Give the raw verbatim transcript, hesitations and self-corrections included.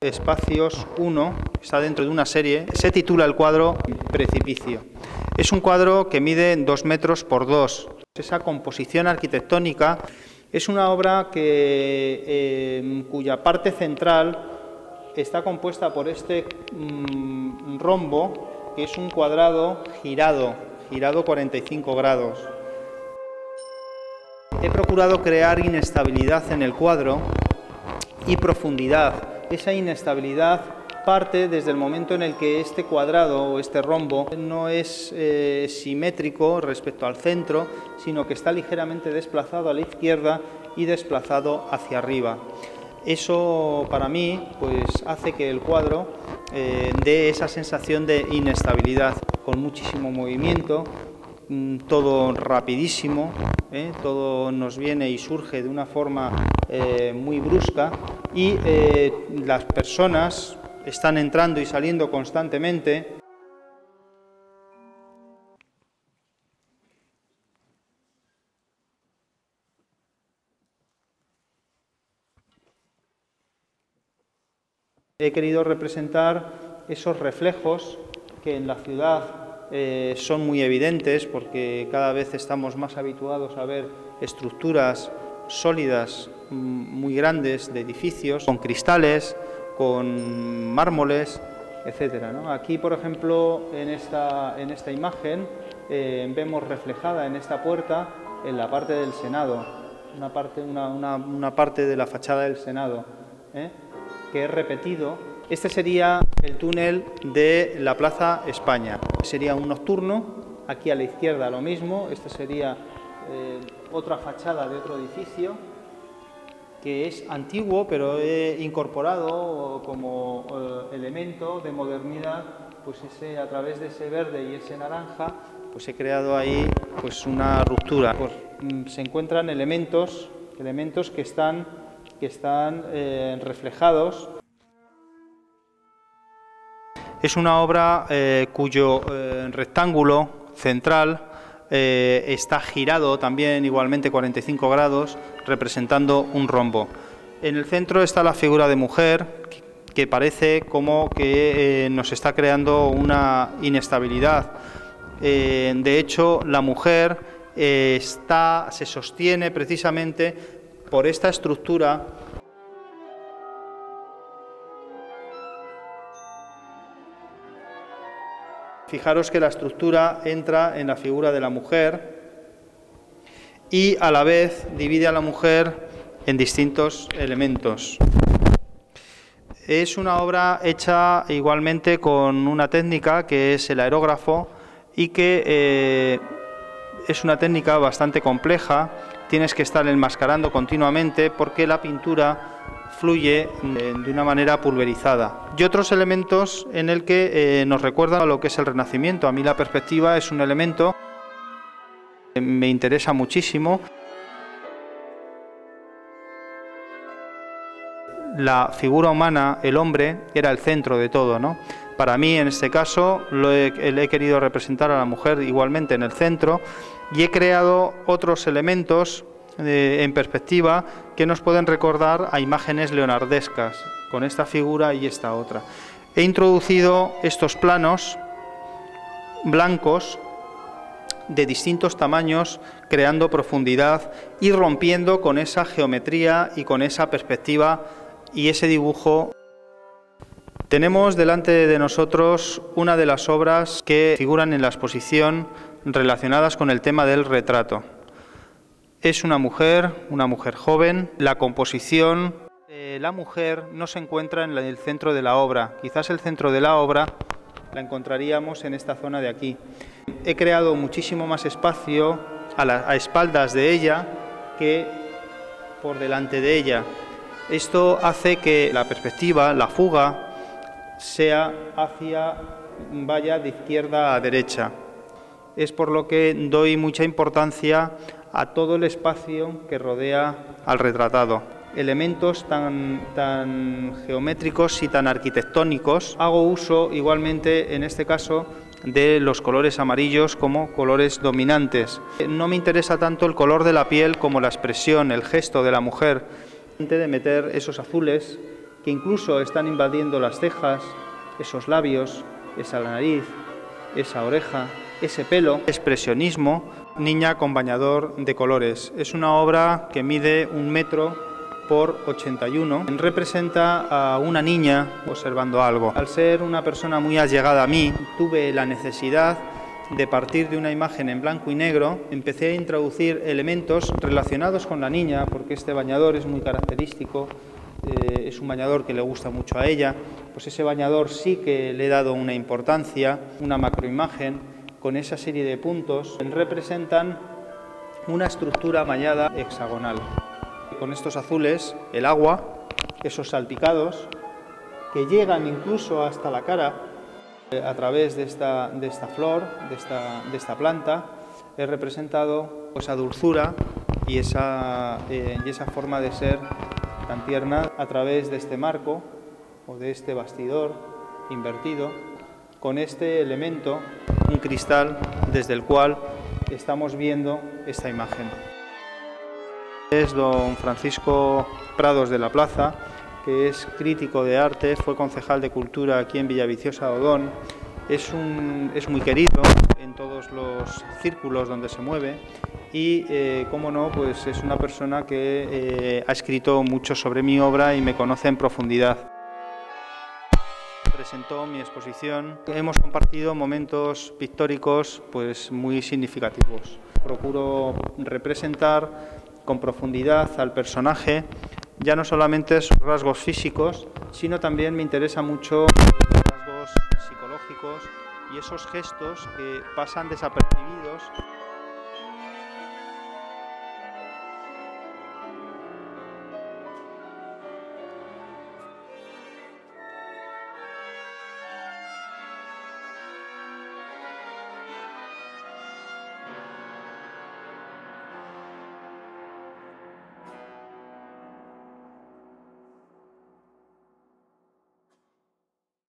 Espacios uno, está dentro de una serie, se titula el cuadro Precipicio. Es un cuadro que mide dos metros por dos. Esa composición arquitectónica es una obra que, eh, cuya parte central está compuesta por este mmm, rombo, que es un cuadrado girado, girado cuarenta y cinco grados. He procurado crear inestabilidad en el cuadro y profundidad. Esa inestabilidad parte desde el momento en el que este cuadrado o este rombo no es eh, simétrico respecto al centro, sino que está ligeramente desplazado a la izquierda y desplazado hacia arriba. Eso para mí pues, hace que el cuadro eh, dé esa sensación de inestabilidad, con muchísimo movimiento, todo rapidísimo, ¿eh? Todo nos viene y surge de una forma eh, muy brusca y eh, las personas están entrando y saliendo constantemente. He querido representar esos reflejos que en la ciudad Eh, son muy evidentes porque cada vez estamos más habituados a ver estructuras sólidas muy grandes de edificios, con cristales, con mármoles, etcétera, ¿no? Aquí, por ejemplo, en esta, en esta imagen eh, vemos reflejada en esta puerta en la parte del Senado, una parte, una, una, una parte de la fachada del Senado, ¿eh? que es repetido. Este sería el túnel de la Plaza España. Sería un nocturno, aquí a la izquierda lo mismo. Esta sería eh, otra fachada de otro edificio que es antiguo, pero he incorporado como eh, elemento de modernidad, pues ese, a través de ese verde y ese naranja, pues he creado ahí pues una ruptura. Pues, mm, se encuentran elementos, elementos que están, que están eh, reflejados. Es una obra eh, cuyo eh, rectángulo central eh, está girado también igualmente cuarenta y cinco grados, representando un rombo. En el centro está la figura de mujer, que parece como que eh, nos está creando una inestabilidad. Eh, de hecho, la mujer eh, está, se sostiene precisamente por esta estructura. Fijaros que la estructura entra en la figura de la mujer y a la vez divide a la mujer en distintos elementos. Es una obra hecha igualmente con una técnica que es el aerógrafo y que eh, es una técnica bastante compleja. Tienes que estar enmascarando continuamente porque la pintura fluye de una manera pulverizada. Y otros elementos en el que eh, nos recuerdan a lo que es el Renacimiento. A mí la perspectiva es un elemento que me interesa muchísimo. La figura humana, el hombre, era el centro de todo, ¿no? Para mí, en este caso, lo he, he querido representar a la mujer igualmente en el centro y he creado otros elementos Eh, en perspectiva que nos pueden recordar a imágenes leonardescas con esta figura y esta otra. He introducido estos planos blancos de distintos tamaños, creando profundidad y rompiendo con esa geometría y con esa perspectiva y ese dibujo. Tenemos delante de nosotros una de las obras que figuran en la exposición relacionadas con el tema del retrato. Es una mujer, una mujer joven. La composición de la mujer no se encuentra en el centro de la obra. Quizás el centro de la obra la encontraríamos en esta zona de aquí. He creado muchísimo más espacio a, la, a espaldas de ella que por delante de ella. Esto hace que la perspectiva, la fuga, sea hacia, vaya de izquierda a derecha. Es por lo que doy mucha importancia a todo el espacio que rodea al retratado. Elementos tan, tan geométricos y tan arquitectónicos. Hago uso igualmente, en este caso, de los colores amarillos como colores dominantes. No me interesa tanto el color de la piel como la expresión, el gesto de la mujer. De meter esos azules que incluso están invadiendo las cejas, esos labios, esa nariz, esa oreja, ese pelo. Expresionismo, Niña con bañador de colores. Es una obra que mide un metro por ochenta y uno. Representa a una niña observando algo. Al ser una persona muy allegada a mí, tuve la necesidad de partir de una imagen en blanco y negro. Empecé a introducir elementos relacionados con la niña, porque este bañador es muy característico, eh, es un bañador que le gusta mucho a ella. Pues ese bañador sí que le he dado una importancia, una macroimagen, con esa serie de puntos que representan una estructura mallada hexagonal. Con estos azules, el agua, esos salpicados, que llegan incluso hasta la cara, a través de esta, de esta flor, de esta, de esta planta, he representado esa dulzura y esa, eh, y esa forma de ser tan tierna a través de este marco o de este bastidor invertido, con este elemento, un cristal desde el cual estamos viendo esta imagen. Es don Francisco Prados de la Plaza, que es crítico de arte, fue concejal de Cultura aquí en Villaviciosa de Odón. Es, un, es muy querido en todos los círculos donde se mueve y, eh, cómo no, pues es una persona que eh, ha escrito mucho sobre mi obra y me conoce en profundidad. Presentó mi exposición. Hemos compartido momentos pictóricos pues, muy significativos. Procuro representar con profundidad al personaje, ya no solamente sus rasgos físicos, sino también me interesa mucho los rasgos psicológicos y esos gestos que pasan desapercibidos.